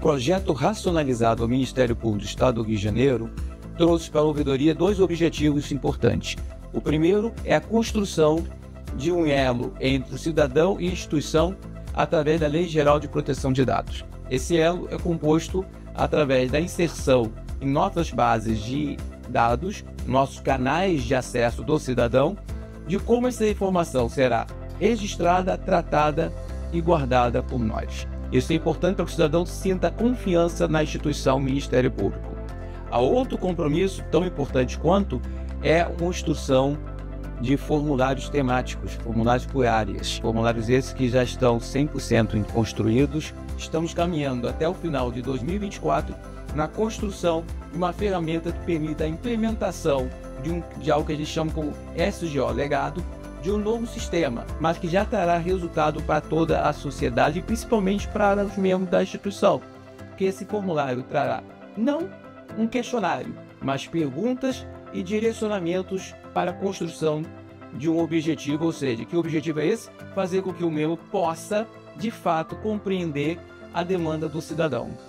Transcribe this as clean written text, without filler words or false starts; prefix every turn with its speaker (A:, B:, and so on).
A: projeto racionalizado do Ministério Público do Estado do Rio de Janeiro trouxe para a ouvidoria dois objetivos importantes. O primeiro é a construção de um elo entre o cidadão e a instituição através da Lei Geral de Proteção de Dados. Esse elo é composto através da inserção em nossas bases de dados, nossos canais de acesso do cidadão, de como essa informação será registrada, tratada e guardada por nós. Isso é importante para que o cidadão sinta confiança na instituição Ministério Público. Há outro compromisso, tão importante quanto, é a construção de formulários temáticos, formulários por áreas, formulários esses que já estão 100% construídos. Estamos caminhando até o final de 2024 na construção de uma ferramenta que permita a implementação de algo que a gente chama como SGO, legado, de um novo sistema, mas que já trará resultado para toda a sociedade e principalmente para os membros da instituição, porque esse formulário trará não um questionário, mas perguntas e direcionamentos para a construção de um objetivo, ou seja, que o objetivo é esse? Fazer com que o membro possa, de fato, compreender a demanda do cidadão.